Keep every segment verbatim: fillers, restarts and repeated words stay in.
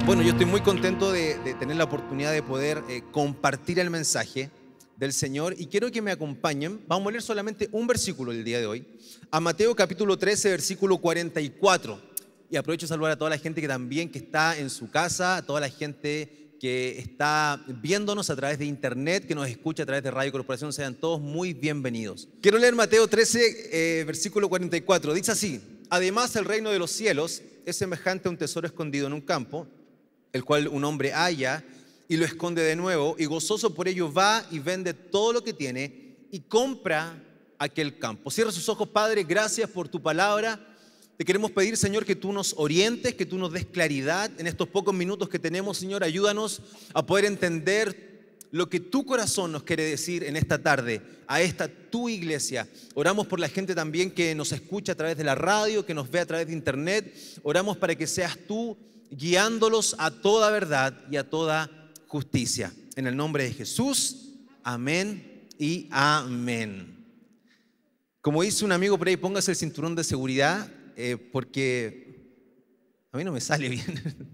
Bueno, yo estoy muy contento de, de tener la oportunidad de poder eh, compartir el mensaje del Señor y quiero que me acompañen. Vamos a leer solamente un versículo el día de hoy, a Mateo capítulo trece, versículo cuarenta y cuatro. Y aprovecho de saludar a toda la gente que también que está en su casa, a toda la gente que está viéndonos a través de internet, que nos escucha a través de Radio Corporación. Sean todos muy bienvenidos. Quiero leer Mateo trece, eh, versículo cuarenta y cuatro. Dice así: además, el reino de los cielos es semejante a un tesoro escondido en un campo, el cual un hombre halla y lo esconde de nuevo, y gozoso por ello va y vende todo lo que tiene y compra aquel campo. Cierra sus ojos. Padre, gracias por tu palabra. Te queremos pedir, Señor, que tú nos orientes, que tú nos des claridad en estos pocos minutos que tenemos. Señor, ayúdanos a poder entender lo que tu corazón nos quiere decir en esta tarde a esta tu iglesia. Oramos por la gente también que nos escucha a través de la radio, que nos ve a través de internet. Oramos para que seas tú guiándolos a toda verdad y a toda justicia. En el nombre de Jesús, amén y amén. Como dice un amigo por ahí, póngase el cinturón de seguridad, eh, porque a mí no me sale bien.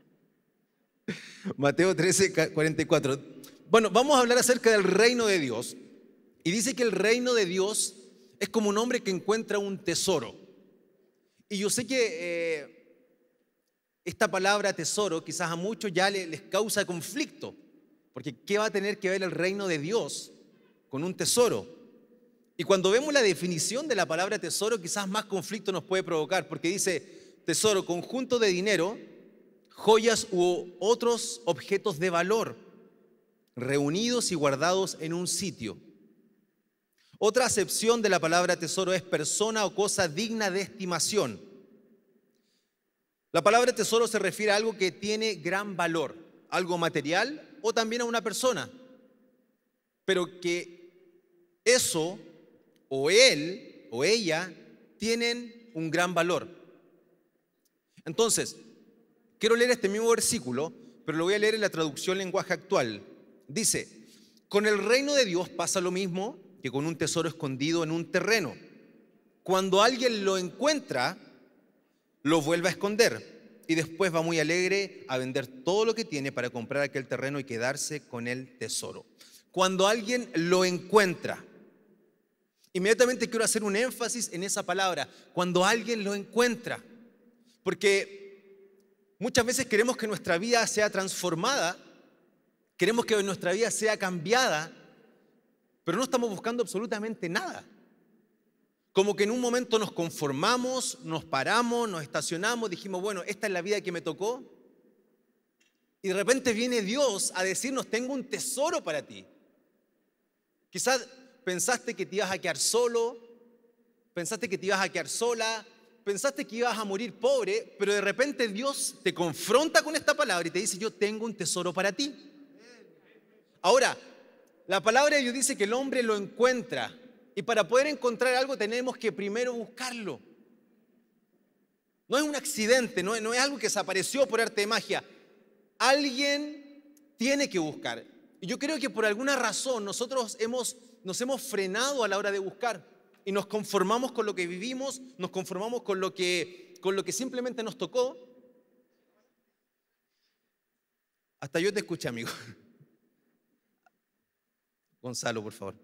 Mateo trece, cuarenta y cuatro. Bueno, vamos a hablar acerca del reino de Dios. Y dice que el reino de Dios es como un hombre que encuentra un tesoro. Y yo sé que eh, esta palabra tesoro quizás a muchos ya les causa conflicto, porque ¿qué va a tener que ver el reino de Dios con un tesoro? Y cuando vemos la definición de la palabra tesoro, quizás más conflicto nos puede provocar, porque dice tesoro, conjunto de dinero, joyas u otros objetos de valor, reunidos y guardados en un sitio. Otra acepción de la palabra tesoro es persona o cosa digna de estimación. La palabra tesoro se refiere a algo que tiene gran valor, algo material o también a una persona, pero que eso o él o ella tienen un gran valor. Entonces, quiero leer este mismo versículo, pero lo voy a leer en la traducción lenguaje actual. Dice: con el reino de Dios pasa lo mismo que con un tesoro escondido en un terreno. Cuando alguien lo encuentra, lo vuelve a esconder y después va muy alegre a vender todo lo que tiene para comprar aquel terreno y quedarse con el tesoro. Cuando alguien lo encuentra, inmediatamente quiero hacer un énfasis en esa palabra, cuando alguien lo encuentra, porque muchas veces queremos que nuestra vida sea transformada, queremos que nuestra vida sea cambiada, pero no estamos buscando absolutamente nada. Como que en un momento nos conformamos, nos paramos, nos estacionamos, dijimos, bueno, esta es la vida que me tocó. Y de repente viene Dios a decirnos, tengo un tesoro para ti. Quizás pensaste que te ibas a quedar solo, pensaste que te ibas a quedar sola, pensaste que ibas a morir pobre, pero de repente Dios te confronta con esta palabra y te dice, yo tengo un tesoro para ti. Ahora, la palabra de Dios dice que el hombre lo encuentra. Y para poder encontrar algo tenemos que primero buscarlo. No es un accidente, no es, no es algo que se apareció por arte de magia. Alguien tiene que buscar. Y yo creo que por alguna razón nosotros hemos, nos hemos frenado a la hora de buscar. Y nos conformamos con lo que vivimos, nos conformamos con lo que, con lo que simplemente nos tocó. Hasta yo te escuché, amigo. Gonzalo, por favor.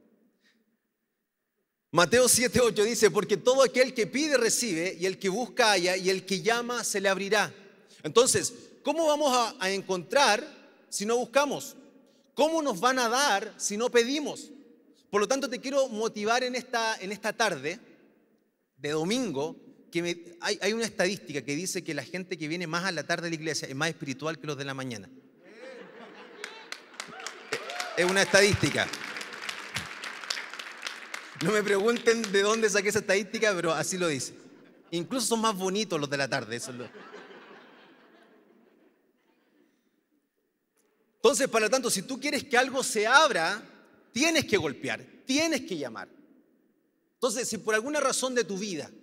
Mateo siete, ocho dice, porque todo aquel que pide recibe, y el que busca halla, y el que llama se le abrirá. Entonces, ¿cómo vamos a, a encontrar si no buscamos? ¿Cómo nos van a dar si no pedimos? Por lo tanto, te quiero motivar en esta, en esta tarde de domingo, que me, hay, hay una estadística que dice que la gente que viene más a la tarde de la iglesia es más espiritual que los de la mañana. Es una estadística. No me pregunten de dónde saqué esa estadística, pero así lo dice. Incluso son más bonitos los de la tarde. Eso es lo... Entonces, para tanto, si tú quieres que algo se abra, tienes que golpear, tienes que llamar. Entonces, si por alguna razón de tu vida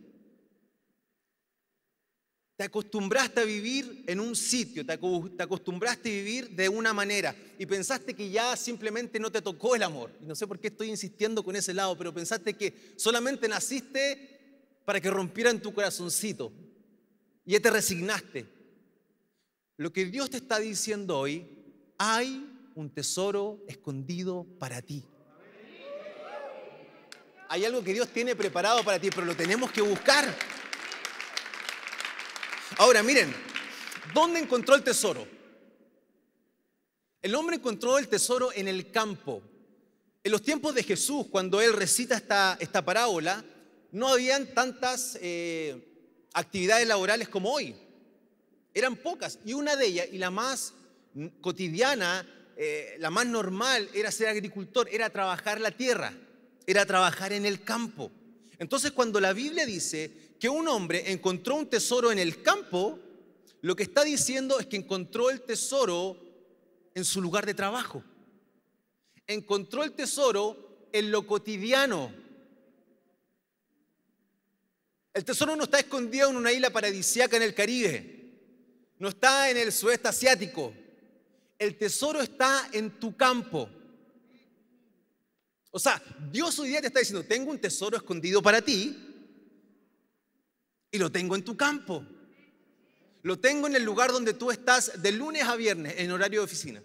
te acostumbraste a vivir en un sitio, te acostumbraste a vivir de una manera y pensaste que ya simplemente no te tocó el amor. Y no sé por qué estoy insistiendo con ese lado, pero pensaste que solamente naciste para que rompieran tu corazoncito y ya te resignaste. Lo que Dios te está diciendo hoy, hay un tesoro escondido para ti. Hay algo que Dios tiene preparado para ti, pero lo tenemos que buscar. Ahora, miren, ¿dónde encontró el tesoro? El hombre encontró el tesoro en el campo. En los tiempos de Jesús, cuando Él recita esta, esta parábola, no habían tantas eh, actividades laborales como hoy. Eran pocas, y una de ellas, y la más cotidiana, eh, la más normal, era ser agricultor, era trabajar la tierra, era trabajar en el campo. Entonces, cuando la Biblia dice que un hombre encontró un tesoro en el campo, lo que está diciendo es que encontró el tesoro en su lugar de trabajo. Encontró el tesoro en lo cotidiano. El tesoro no está escondido en una isla paradisíaca en el Caribe. No está en el sudeste asiático. El tesoro está en tu campo. O sea, Dios hoy día te está diciendo, tengo un tesoro escondido para ti y lo tengo en tu campo. Lo tengo en el lugar donde tú estás de lunes a viernes en horario de oficina.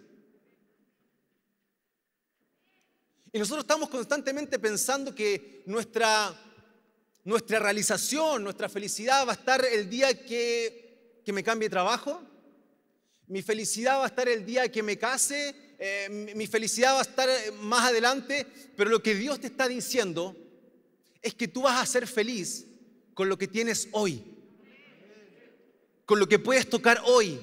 Y nosotros estamos constantemente pensando que nuestra, nuestra realización, nuestra felicidad va a estar el día que, que me cambie de trabajo. Mi felicidad va a estar el día que me case. Eh, mi felicidad va a estar más adelante. Pero lo que Dios te está diciendo es que tú vas a ser feliz con lo que tienes hoy. Con lo que puedes tocar hoy.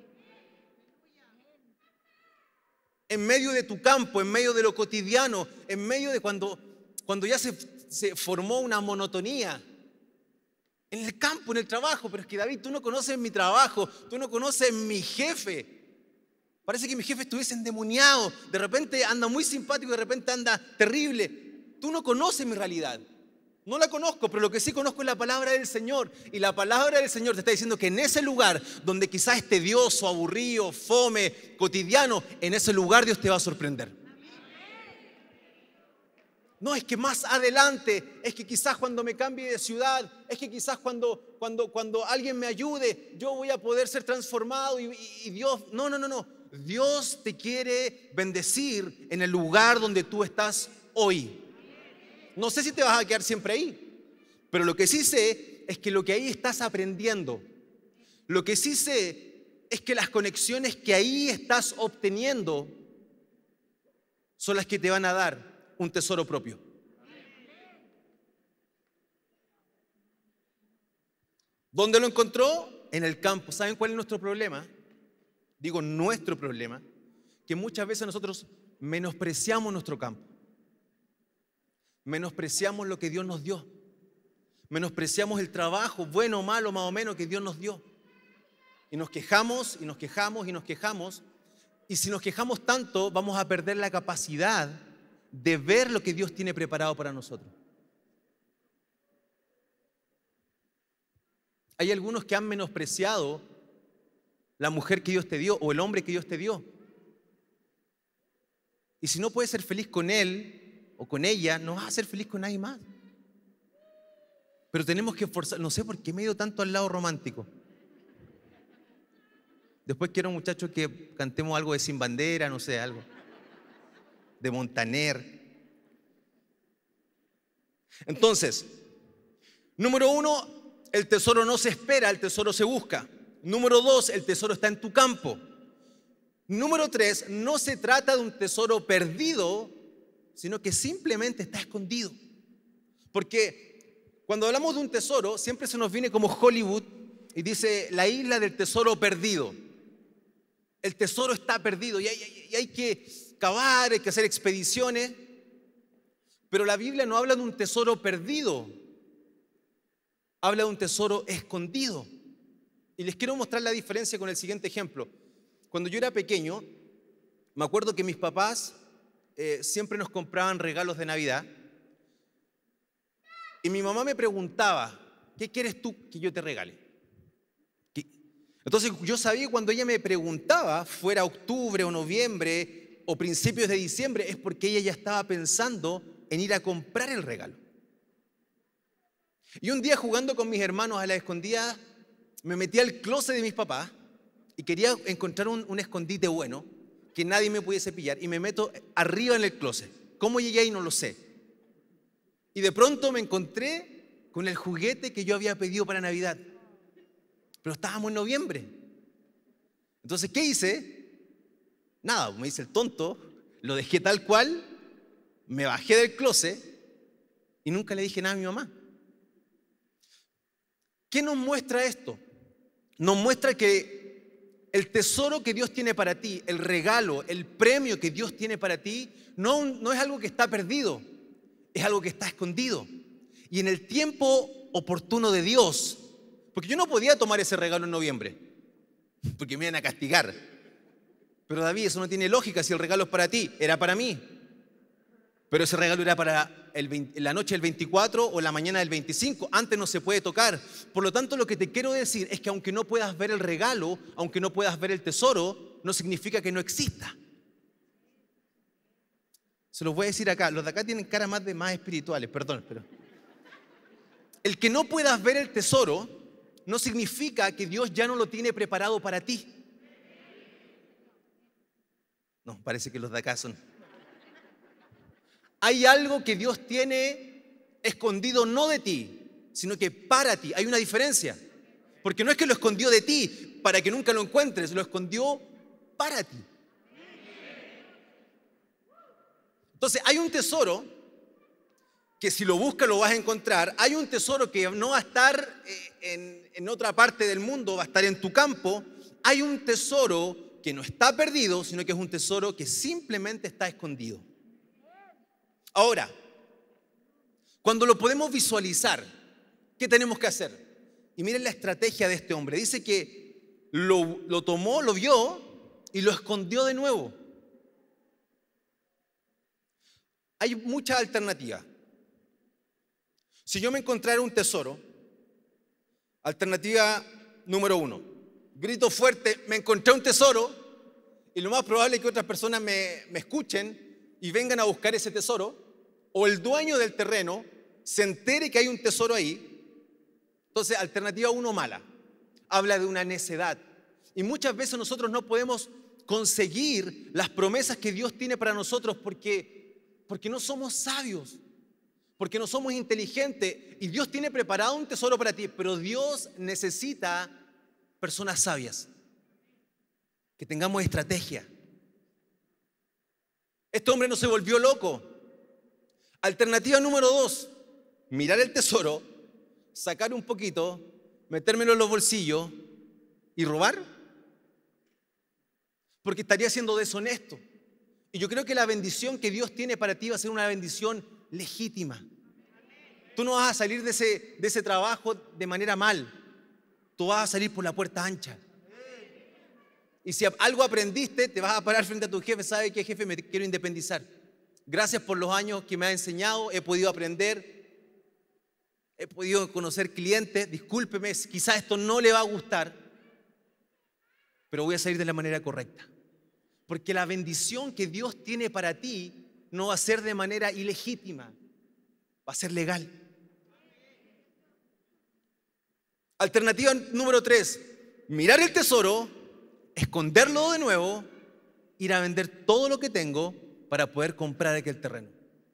En medio de tu campo, en medio de lo cotidiano, en medio de cuando, cuando ya se, se formó una monotonía. En el campo, en el trabajo. Pero es que David, tú no conoces mi trabajo, tú no conoces mi jefe. Parece que mi jefe estuviese endemoniado. De repente anda muy simpático, de repente anda terrible. Tú no conoces mi realidad. No la conozco, pero lo que sí conozco es la palabra del Señor. Y la palabra del Señor te está diciendo que en ese lugar donde quizás es tedioso, aburrido, fome, cotidiano, en ese lugar Dios te va a sorprender. No, es que más adelante, es que quizás cuando me cambie de ciudad, es que quizás cuando, cuando, cuando alguien me ayude, yo voy a poder ser transformado y, y, y Dios... No, no, no, no. Dios te quiere bendecir en el lugar donde tú estás hoy. No sé si te vas a quedar siempre ahí, pero lo que sí sé es que lo que ahí estás aprendiendo, lo que sí sé es que las conexiones que ahí estás obteniendo son las que te van a dar un tesoro propio. ¿Dónde lo encontró? En el campo. ¿Saben cuál es nuestro problema? Digo nuestro problema, que muchas veces nosotros menospreciamos nuestro campo. Menospreciamos lo que Dios nos dio. Menospreciamos el trabajo, bueno o malo, más o menos, que Dios nos dio. Y nos quejamos, y nos quejamos, y nos quejamos. Y si nos quejamos tanto, vamos a perder la capacidad de ver lo que Dios tiene preparado para nosotros. Hay algunos que han menospreciado la mujer que Dios te dio o el hombre que Dios te dio. Y si no puedes ser feliz con él o con ella, no vas a ser feliz con nadie más. Pero tenemos que esforzar. No sé por qué me he ido tanto al lado romántico. Después quiero, muchachos, que cantemos algo de Sin Bandera, no sé, algo de Montaner. Entonces, número uno, el tesoro no se espera, el tesoro se busca. Número dos, el tesoro está en tu campo. Número tres, no se trata de un tesoro perdido, sino que simplemente está escondido. Porque cuando hablamos de un tesoro, siempre se nos viene como Hollywood y dice la isla del tesoro perdido. El tesoro está perdido y hay, y hay que cavar, hay que hacer expediciones. Pero la Biblia no habla de un tesoro perdido, habla de un tesoro escondido. Y les quiero mostrar la diferencia con el siguiente ejemplo. Cuando yo era pequeño, me acuerdo que mis papás eh, siempre nos compraban regalos de Navidad. Y mi mamá me preguntaba, ¿qué quieres tú que yo te regale? ¿Qué? Entonces yo sabía que cuando ella me preguntaba, fuera octubre o noviembre o principios de diciembre, es porque ella ya estaba pensando en ir a comprar el regalo. Y un día jugando con mis hermanos a la escondida, me metí al closet de mis papás y quería encontrar un, un escondite bueno, que nadie me pudiese pillar, y me meto arriba en el closet. ¿Cómo llegué ahí? No lo sé. Y de pronto me encontré con el juguete que yo había pedido para Navidad. Pero estábamos en noviembre. Entonces, ¿qué hice? Nada, me hice el tonto, lo dejé tal cual, me bajé del closet y nunca le dije nada a mi mamá. ¿Qué nos muestra esto? Nos muestra que el tesoro que Dios tiene para ti, el regalo, el premio que Dios tiene para ti, no, no es algo que está perdido, es algo que está escondido. Y en el tiempo oportuno de Dios, porque yo no podía tomar ese regalo en noviembre, porque me iban a castigar. Pero David, eso no tiene lógica si el regalo es para ti, era para mí. Pero ese regalo era para el veinte, la noche del veinticuatro o la mañana del veinticinco, antes no se puede tocar. Por lo tanto, lo que te quiero decir es que aunque no puedas ver el regalo, aunque no puedas ver el tesoro, no significa que no exista. Se los voy a decir acá, los de acá tienen cara más de más espirituales, perdón, pero el que no puedas ver el tesoro no significa que Dios ya no lo tiene preparado para ti. No, parece que los de acá son. Hay algo que Dios tiene escondido no de ti, sino que para ti. Hay una diferencia. Porque no es que lo escondió de ti para que nunca lo encuentres, lo escondió para ti. Entonces, hay un tesoro que si lo buscas lo vas a encontrar. Hay un tesoro que no va a estar en, en otra parte del mundo, va a estar en tu campo. Hay un tesoro que no está perdido, sino que es un tesoro que simplemente está escondido. Ahora, cuando lo podemos visualizar, ¿qué tenemos que hacer? Y miren la estrategia de este hombre. Dice que lo, lo tomó, lo vio y lo escondió de nuevo. Hay muchas alternativas. Si yo me encontrara un tesoro, alternativa número uno, grito fuerte, me encontré un tesoro, y lo más probable es que otras personas me, me escuchen y vengan a buscar ese tesoro, o el dueño del terreno se entere que hay un tesoro ahí. Entonces, alternativa uno mala, habla de una necedad. Y muchas veces nosotros no podemos conseguir las promesas que Dios tiene para nosotros porque, porque no somos sabios, porque no somos inteligentes. Y Dios tiene preparado un tesoro para ti, pero Dios necesita personas sabias, que tengamos estrategia. Este hombre no se volvió loco. Alternativa número dos, mirar el tesoro, sacar un poquito, metérmelo en los bolsillos y robar, porque estaría siendo deshonesto. Y yo creo que la bendición que Dios tiene para ti va a ser una bendición legítima. Tú no vas a salir de ese, de ese trabajo de manera mal. Tú vas a salir por la puerta ancha. Y si algo aprendiste, te vas a parar frente a tu jefe. ¿Sabe qué, jefe? Me quiero independizar. Gracias por los años que me ha enseñado. He podido aprender. He podido conocer clientes. Discúlpeme, quizás esto no le va a gustar, pero voy a salir de la manera correcta. Porque la bendición que Dios tiene para ti no va a ser de manera ilegítima. Va a ser legal. Alternativa número tres, mirar el tesoro, esconderlo de nuevo, ir a vender todo lo que tengo para poder comprar aquel terreno.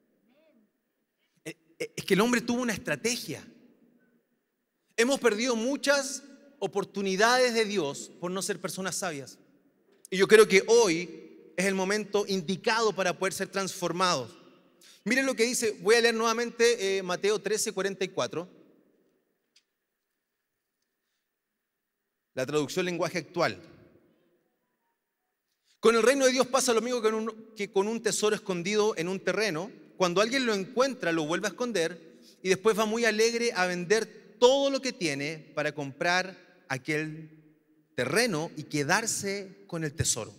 Es que el hombre tuvo una estrategia. Hemos perdido muchas oportunidades de Dios por no ser personas sabias. Y yo creo que hoy es el momento indicado para poder ser transformados. Miren lo que dice, voy a leer nuevamente eh, Mateo trece, cuarenta y cuatro. La traducción lenguaje actual. Con el reino de Dios pasa lo mismo que, un, que con un tesoro escondido en un terreno. Cuando alguien lo encuentra, lo vuelve a esconder y después va muy alegre a vender todo lo que tiene para comprar aquel terreno y quedarse con el tesoro.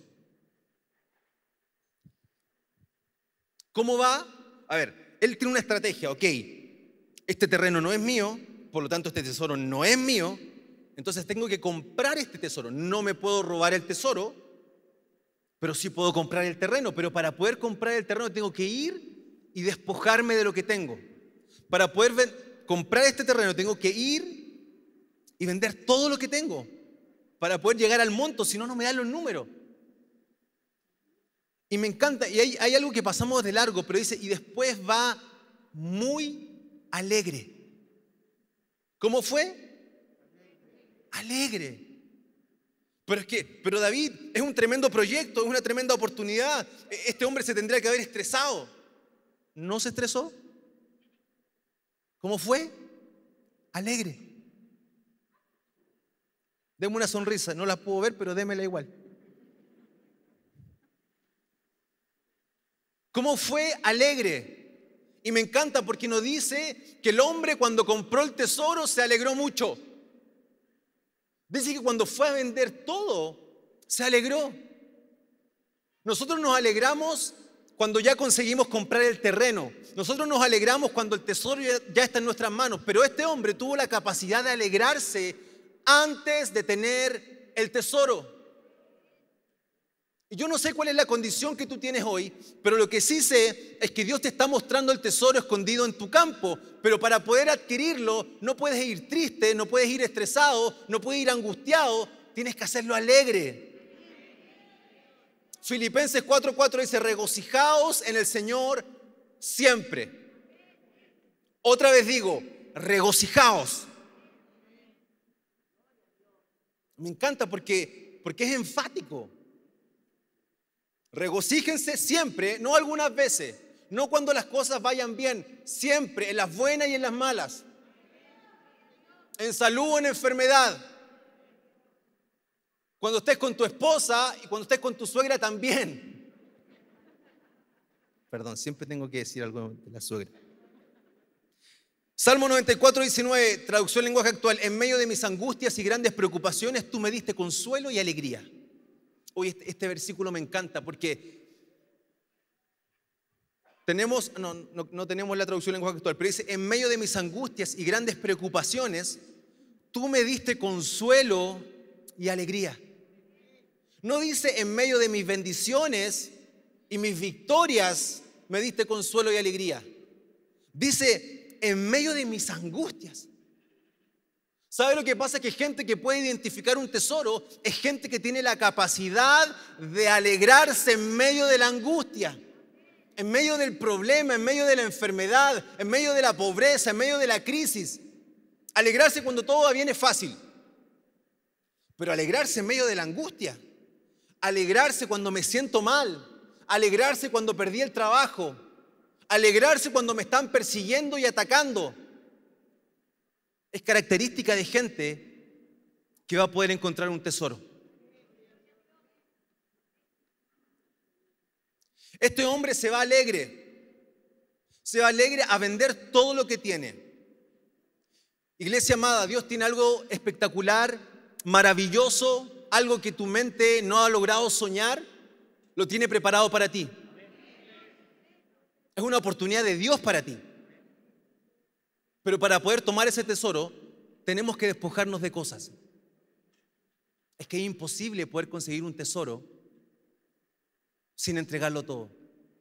¿Cómo va? A ver, él tiene una estrategia. Ok, este terreno no es mío, por lo tanto este tesoro no es mío. Entonces tengo que comprar este tesoro. No me puedo robar el tesoro, pero sí puedo comprar el terreno. Pero para poder comprar el terreno tengo que ir y despojarme de lo que tengo. Para poder comprar este terreno tengo que ir y vender todo lo que tengo. para poder llegar al monto, si no, no me dan los números. Y me encanta, y hay, hay algo que pasamos de largo, pero dice, y después va muy alegre. ¿Cómo fue? Alegre. Pero es que, pero David, es un tremendo proyecto, es una tremenda oportunidad. Este hombre se tendría que haber estresado. ¿No se estresó? ¿Cómo fue? Alegre. Deme una sonrisa, no la puedo ver, pero démela igual. ¿Cómo fue? Alegre. Y me encanta porque nos dice que el hombre cuando compró el tesoro se alegró mucho. Dice que cuando fue a vender todo, se alegró. Nosotros nos alegramos cuando ya conseguimos comprar el terreno. Nosotros nos alegramos cuando el tesoro ya, ya está en nuestras manos. Pero este hombre tuvo la capacidad de alegrarse antes de tener el tesoro. Y yo no sé cuál es la condición que tú tienes hoy, pero lo que sí sé es que Dios te está mostrando el tesoro escondido en tu campo. Pero para poder adquirirlo, no puedes ir triste, no puedes ir estresado, no puedes ir angustiado, tienes que hacerlo alegre. Filipenses cuatro cuatro dice, regocijaos en el Señor siempre. Otra vez digo, regocijaos. Me encanta porque, porque es enfático. Regocíjense siempre, no algunas veces, no cuando las cosas vayan bien, siempre, en las buenas y en las malas, en salud o en enfermedad. Cuando estés con tu esposa y cuando estés con tu suegra también. Perdón, siempre tengo que decir algo de la suegra. Salmo noventa y cuatro, diecinueve, traducción lenguaje actual. En medio de mis angustias y grandes preocupaciones, tú me diste consuelo y alegría. Hoy este, este versículo me encanta porque tenemos, no, no, no tenemos la traducción lenguaje actual, pero dice, en medio de mis angustias y grandes preocupaciones, tú me diste consuelo y alegría. No dice en medio de mis bendiciones y mis victorias, me diste consuelo y alegría. Dice, en medio de mis angustias. ¿Sabe lo que pasa? Que gente que puede identificar un tesoro es gente que tiene la capacidad de alegrarse en medio de la angustia, en medio del problema, en medio de la enfermedad, en medio de la pobreza, en medio de la crisis. Alegrarse cuando todo va bien es fácil, pero alegrarse en medio de la angustia, alegrarse cuando me siento mal, alegrarse cuando perdí el trabajo, alegrarse cuando me están persiguiendo y atacando, es característica de gente que va a poder encontrar un tesoro. Este hombre se va alegre, se va alegre a vender todo lo que tiene. Iglesia amada, Dios tiene algo espectacular, maravilloso, algo que tu mente no ha logrado soñar, lo tiene preparado para ti. Es una oportunidad de Dios para ti. Pero para poder tomar ese tesoro, tenemos que despojarnos de cosas. Es que es imposible poder conseguir un tesoro sin entregarlo todo.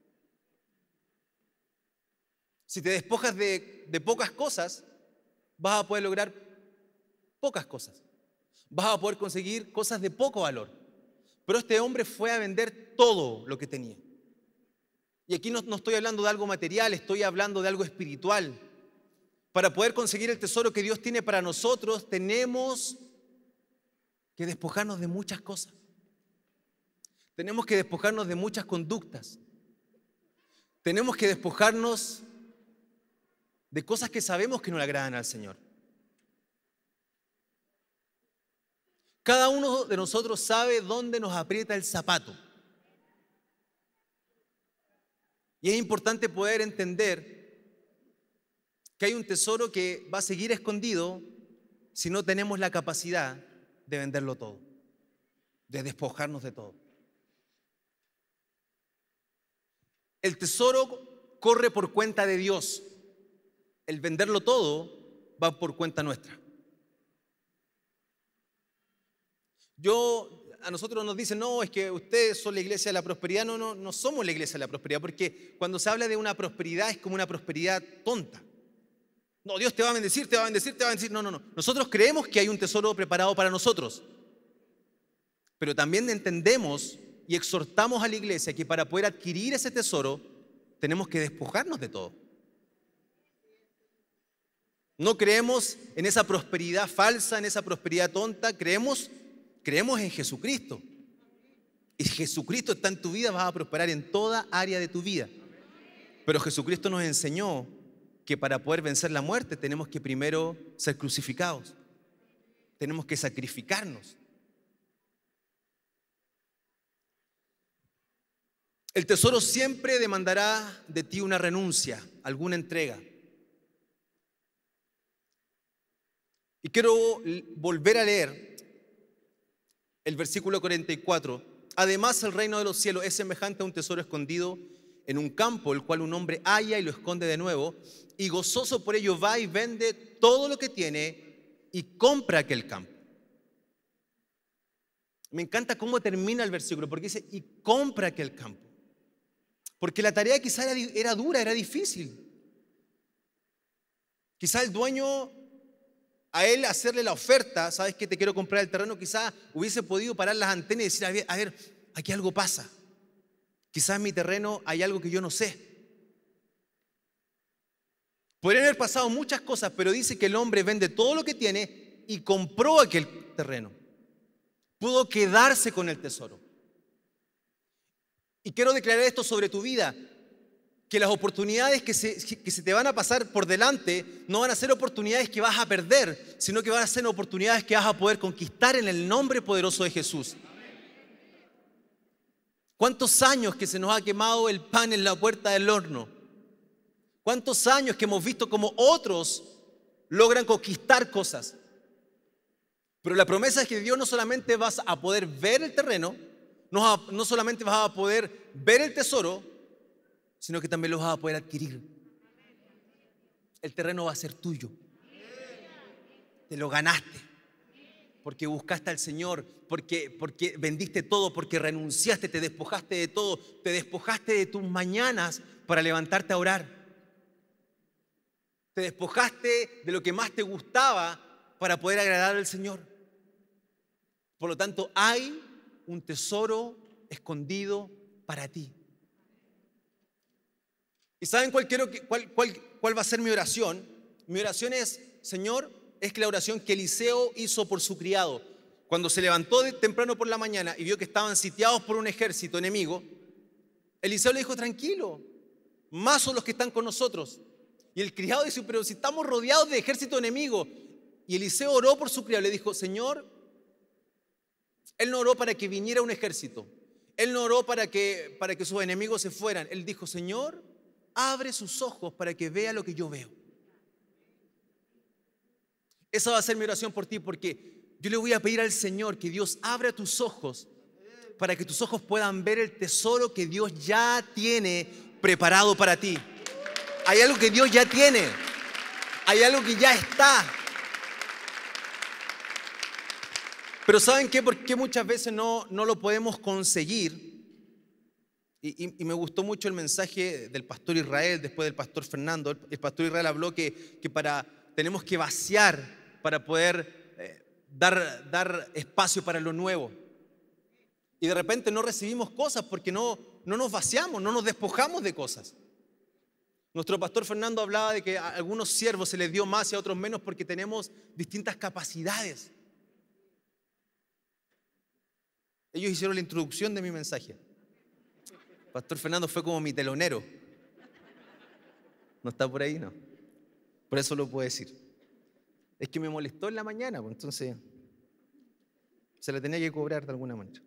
Si te despojas de, de pocas cosas, vas a poder lograr pocas cosas. Vas a poder conseguir cosas de poco valor. Pero este hombre fue a vender todo lo que tenía. Y aquí no, no estoy hablando de algo material, estoy hablando de algo espiritual. Para poder conseguir el tesoro que Dios tiene para nosotros, tenemos que despojarnos de muchas cosas. Tenemos que despojarnos de muchas conductas. Tenemos que despojarnos de cosas que sabemos que no le agradan al Señor. Cada uno de nosotros sabe dónde nos aprieta el zapato. Y es importante poder entender que hay un tesoro que va a seguir escondido si no tenemos la capacidad de venderlo todo, de despojarnos de todo. El tesoro corre por cuenta de Dios. El venderlo todo va por cuenta nuestra. Yo, a nosotros nos dicen, no, es que ustedes son la iglesia de la prosperidad. No, no, no somos la iglesia de la prosperidad, porque cuando se habla de una prosperidad es como una prosperidad tonta. No, Dios te va a bendecir, te va a bendecir, te va a bendecir. No, no, no. Nosotros creemos que hay un tesoro preparado para nosotros. Pero también entendemos y exhortamos a la iglesia que para poder adquirir ese tesoro tenemos que despojarnos de todo. No creemos en esa prosperidad falsa, en esa prosperidad tonta, creemos, creemos en Jesucristo. Y si Jesucristo está en tu vida, vas a prosperar en toda área de tu vida. Pero Jesucristo nos enseñó que para poder vencer la muerte tenemos que primero ser crucificados. Tenemos que sacrificarnos. El tesoro siempre demandará de ti una renuncia, alguna entrega. Y quiero volver a leer el versículo cuarenta y cuatro. Además, el reino de los cielos es semejante a un tesoro escondido en un campo, el cual un hombre halla y lo esconde de nuevo, y gozoso por ello va y vende todo lo que tiene y compra aquel campo. Me encanta cómo termina el versículo, porque dice, y compra aquel campo. Porque la tarea quizá era, era dura, era difícil. Quizá el dueño, a él hacerle la oferta, sabes que te quiero comprar el terreno, quizá hubiese podido parar las antenas y decir, a ver, a ver, aquí algo pasa. Quizás en mi terreno hay algo que yo no sé. Podrían haber pasado muchas cosas, pero dice que el hombre vende todo lo que tiene y compró aquel terreno. Pudo quedarse con el tesoro. Y quiero declarar esto sobre tu vida, que las oportunidades que se, que se te van a pasar por delante no van a ser oportunidades que vas a perder, sino que van a ser oportunidades que vas a poder conquistar en el nombre poderoso de Jesús. ¿Cuántos años que se nos ha quemado el pan en la puerta del horno? ¿Cuántos años que hemos visto como otros logran conquistar cosas? Pero la promesa es que Dios no solamente vas a poder ver el terreno, no, no solamente vas a poder ver el tesoro, sino que también lo vas a poder adquirir. El terreno va a ser tuyo. Te lo ganaste. Porque buscaste al Señor, porque, porque vendiste todo, porque renunciaste, te despojaste de todo, te despojaste de tus mañanas para levantarte a orar. Te despojaste de lo que más te gustaba para poder agradar al Señor. Por lo tanto, hay un tesoro escondido para ti. ¿Y saben cuál, quiero que, cuál, cuál, cuál va a ser mi oración? Mi oración es, Señor, es que la oración que Eliseo hizo por su criado, cuando se levantó de temprano por la mañana y vio que estaban sitiados por un ejército enemigo, Eliseo le dijo, tranquilo, más son los que están con nosotros. Y el criado dice, pero si estamos rodeados de ejército enemigo. Y Eliseo oró por su criado, le dijo, Señor, él no oró para que viniera un ejército, él no oró para que, para que sus enemigos se fueran, él dijo, Señor, abre sus ojos para que vea lo que yo veo. Esa va a ser mi oración por ti, porque yo le voy a pedir al Señor que Dios abra tus ojos para que tus ojos puedan ver el tesoro que Dios ya tiene preparado para ti. Hay algo que Dios ya tiene, hay algo que ya está. Pero ¿saben qué? ¿Por qué muchas veces no, no lo podemos conseguir? Y, y, y me gustó mucho el mensaje del pastor Israel, después del pastor Fernando. El, el pastor Israel habló que, que para, tenemos que vaciar para poder eh, dar, dar espacio para lo nuevo. Y de repente no recibimos cosas porque no, no nos vaciamos, no nos despojamos de cosas. Nuestro pastor Fernando hablaba de que a algunos siervos se les dio más y a otros menos porque tenemos distintas capacidades. Ellos hicieron la introducción de mi mensaje. Pastor Fernando fue como mi telonero. ¿No está por ahí? No. Por eso lo puedo decir. Es que me molestó en la mañana, pues entonces se le tenía que cobrar de alguna manera.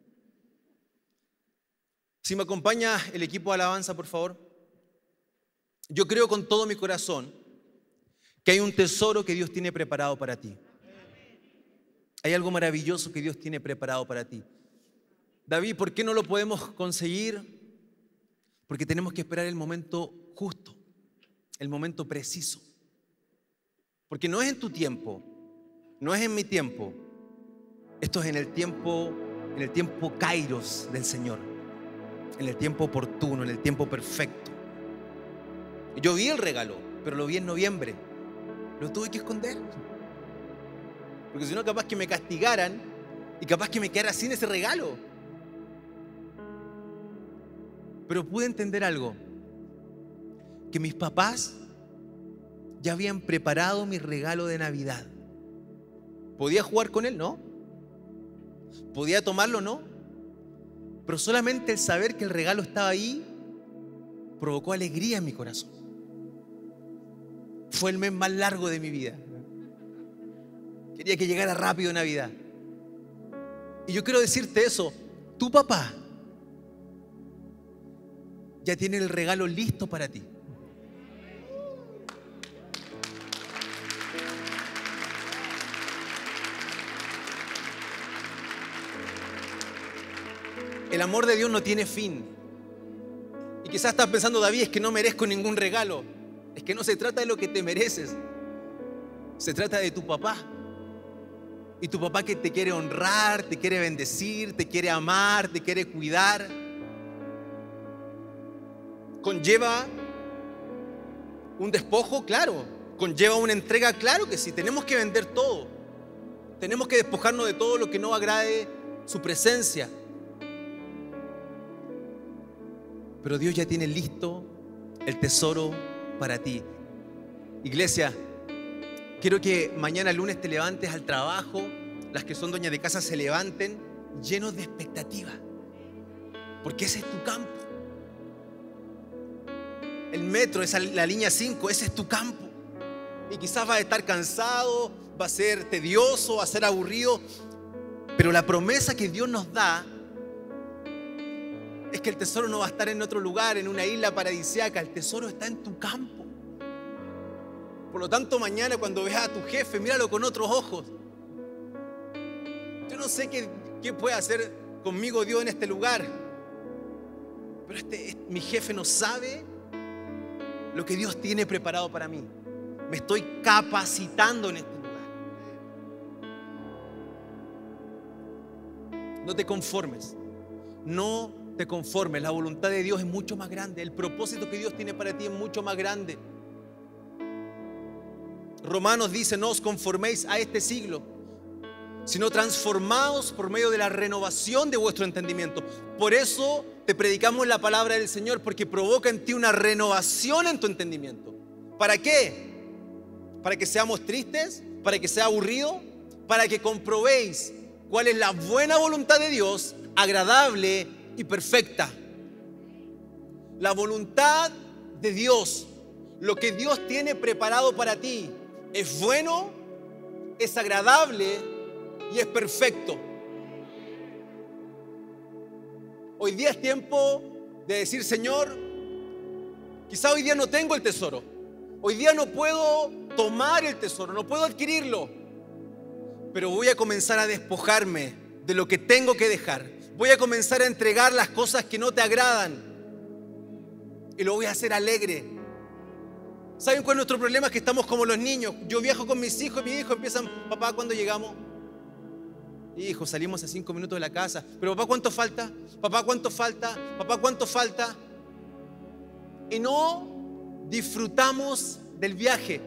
Si me acompaña el equipo de alabanza, por favor. Yo creo con todo mi corazón que hay un tesoro que Dios tiene preparado para ti. Hay algo maravilloso que Dios tiene preparado para ti. David, ¿por qué no lo podemos conseguir? Porque tenemos que esperar el momento justo, el momento preciso. Porque no es en tu tiempo, no es en mi tiempo. Esto es en el tiempo, en el tiempo kairos del Señor, en el tiempo oportuno, en el tiempo perfecto. Yo vi el regalo, pero lo vi en noviembre. Lo tuve que esconder. Porque si no, capaz que me castigaran y capaz que me quedara sin ese regalo. Pero pude entender algo, que mis papás ya habían preparado mi regalo de Navidad. ¿Podía jugar con él? No. ¿Podía tomarlo? No. Pero solamente el saber que el regalo estaba ahí provocó alegría en mi corazón. Fue el mes más largo de mi vida. Quería que llegara rápido Navidad. Y yo quiero decirte eso, tu papá ya tiene el regalo listo para ti. El amor de Dios no tiene fin. Y quizás estás pensando, David, es que no merezco ningún regalo. Es que no se trata de lo que te mereces. Se trata de tu papá. Y tu papá que te quiere honrar, te quiere bendecir, te quiere amar, te quiere cuidar. ¿Conlleva un despojo? Claro. ¿Conlleva una entrega? Claro que sí. Tenemos que vender todo. Tenemos que despojarnos de todo lo que no agrade su presencia. Pero Dios ya tiene listo el tesoro para ti. Iglesia, quiero que mañana lunes te levantes al trabajo, las que son dueñas de casa se levanten llenos de expectativa, porque ese es tu campo. El metro, esa, la línea cinco, ese es tu campo. Y quizás vas a estar cansado, va a ser tedioso, va a ser aburrido, pero la promesa que Dios nos da es que el tesoro no va a estar en otro lugar, en una isla paradisíaca. El tesoro está en tu campo. Por lo tanto, mañana cuando veas a tu jefe, míralo con otros ojos. Yo no sé qué, qué puede hacer conmigo Dios en este lugar, pero este, este, mi jefe no sabe lo que Dios tiene preparado para mí. Me estoy capacitando en este lugar. No te conformes. No te conformes. La voluntad de Dios es mucho más grande. El propósito que Dios tiene para ti es mucho más grande. Romanos dice: no os conforméis a este siglo, sino transformaos por medio de la renovación de vuestro entendimiento. Por eso te predicamos la palabra del Señor, porque provoca en ti una renovación en tu entendimiento. ¿Para qué? ¿Para que seamos tristes? ¿Para que sea aburrido? Para que comprobéis cuál es la buena voluntad de Dios, agradable y perfecta. La voluntad de Dios, lo que Dios tiene preparado para ti, es bueno, es agradable y es perfecto. Hoy día es tiempo de decir: Señor, quizá hoy día no tengo el tesoro, hoy día no puedo tomar el tesoro, no puedo adquirirlo, pero voy a comenzar a despojarme de lo que tengo que dejar. Voy a comenzar a entregar las cosas que no te agradan y lo voy a hacer alegre. ¿Saben cuál es nuestro problema? Es que estamos como los niños. Yo viajo con mis hijos y mis hijos empiezan: papá, ¿cuándo llegamos? Hijo, salimos a cinco minutos de la casa. Pero papá, ¿cuánto falta? Papá, ¿cuánto falta? Papá, ¿cuánto falta? Y no disfrutamos del viaje.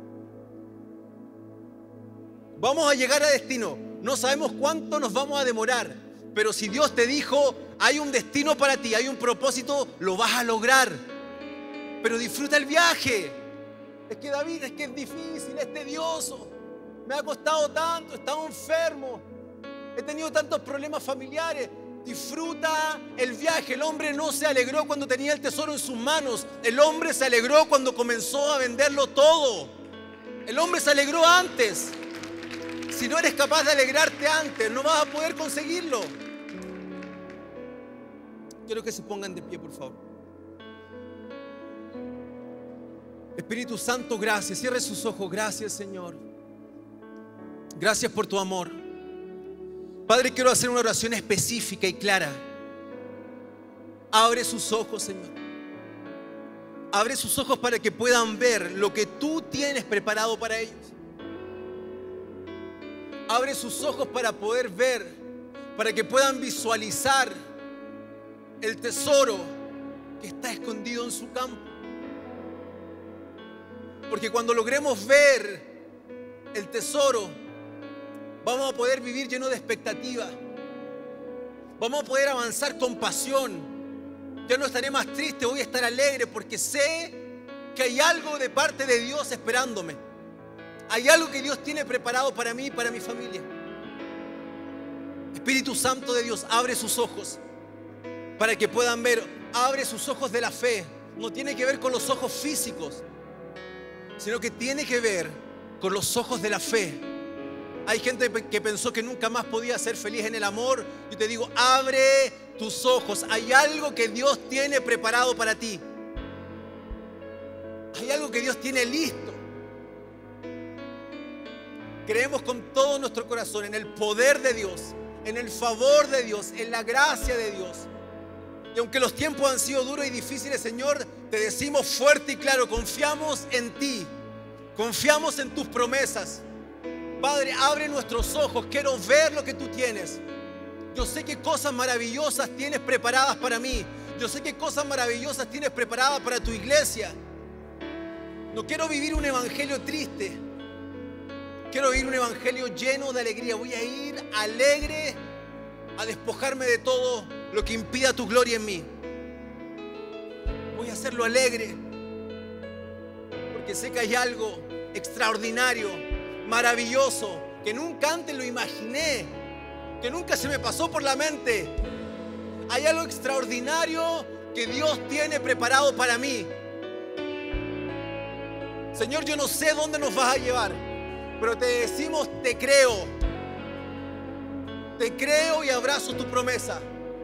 Vamos a llegar a destino. No sabemos cuánto nos vamos a demorar, pero si Dios te dijo: hay un destino para ti, hay un propósito, lo vas a lograr. Pero disfruta el viaje. Es que David, es que es difícil, es tedioso, me ha costado tanto, he estado enfermo, he tenido tantos problemas familiares. Disfruta el viaje. El hombre no se alegró cuando tenía el tesoro en sus manos. El hombre se alegró cuando comenzó a venderlo todo. El hombre se alegró antes. Si no eres capaz de alegrarte antes, no vas a poder conseguirlo. Quiero que se pongan de pie, por favor. Espíritu Santo, gracias. Cierre sus ojos. Gracias, Señor. Gracias por tu amor. Padre, quiero hacer una oración específica y clara. Abre sus ojos, Señor. Abre sus ojos para que puedan ver lo que tú tienes preparado para ellos. Abre sus ojos para poder ver, para que puedan visualizar el tesoro que está escondido en su campo. Porque cuando logremos ver el tesoro, Vamos a poder vivir lleno de expectativa. Vamos a poder avanzar con pasión. Ya no estaré más triste, voy a estar alegre porque sé que hay algo de parte de Dios esperándome. Hay algo que Dios tiene preparado para mí y para mi familia. Espíritu Santo de Dios, abre sus ojos para que puedan ver. Abre sus ojos de la fe. No tiene que ver con los ojos físicos, sino que tiene que ver con los ojos de la fe. Hay gente que pensó que nunca más podía ser feliz en el amor. Yo te digo, abre tus ojos. Hay algo que Dios tiene preparado para ti. Hay algo que Dios tiene listo. Creemos con todo nuestro corazón en el poder de Dios, en el favor de Dios, en la gracia de Dios. Y aunque los tiempos han sido duros y difíciles, Señor, te decimos fuerte y claro, confiamos en ti, confiamos en tus promesas. Padre, abre nuestros ojos, quiero ver lo que tú tienes. Yo sé qué cosas maravillosas tienes preparadas para mí. Yo sé qué cosas maravillosas tienes preparadas para tu iglesia. No quiero vivir un evangelio triste. Quiero vivir un evangelio lleno de alegría. Voy a ir alegre a despojarme de todo lo que impida tu gloria en mí. Voy a hacerlo alegre porque sé que hay algo extraordinario, maravilloso, que nunca antes lo imaginé, que nunca se me pasó por la mente. Hay algo extraordinario que Dios tiene preparado para mí. Señor, yo no sé dónde nos vas a llevar, pero te decimos, te creo. Te creo y abrazo tu promesa.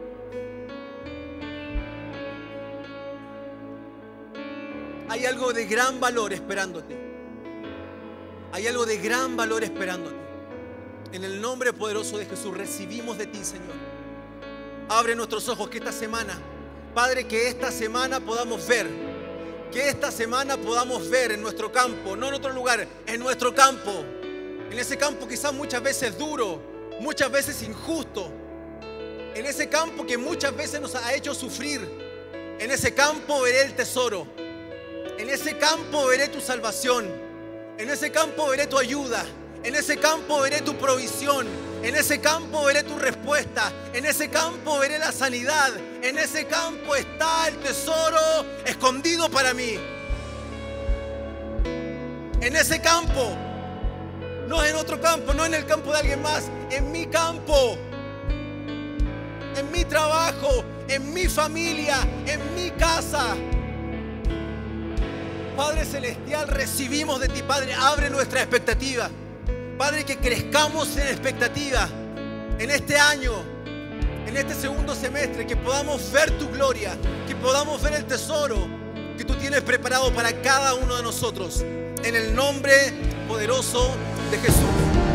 Hay algo de gran valor esperándote. Hay algo de gran valor esperándote. En el nombre poderoso de Jesús recibimos de ti, Señor. Abre nuestros ojos que esta semana, Padre, que esta semana podamos ver, que esta semana podamos ver en nuestro campo, no en otro lugar, en nuestro campo, en ese campo quizás muchas veces duro, muchas veces injusto, en ese campo que muchas veces nos ha hecho sufrir. En ese campo veré el tesoro, en ese campo veré tu salvación, en ese campo veré tu ayuda, en ese campo veré tu provisión, en ese campo veré tu respuesta, en ese campo veré la sanidad, en ese campo está el tesoro escondido para mí. En ese campo, no en otro campo, no en el campo de alguien más, en mi campo, en mi trabajo, en mi familia, en mi casa. Padre Celestial, recibimos de ti, Padre, abre nuestra expectativa. Padre, que crezcamos en expectativa en este año, en este segundo semestre, que podamos ver tu gloria, que podamos ver el tesoro que tú tienes preparado para cada uno de nosotros. En el nombre poderoso de Jesús.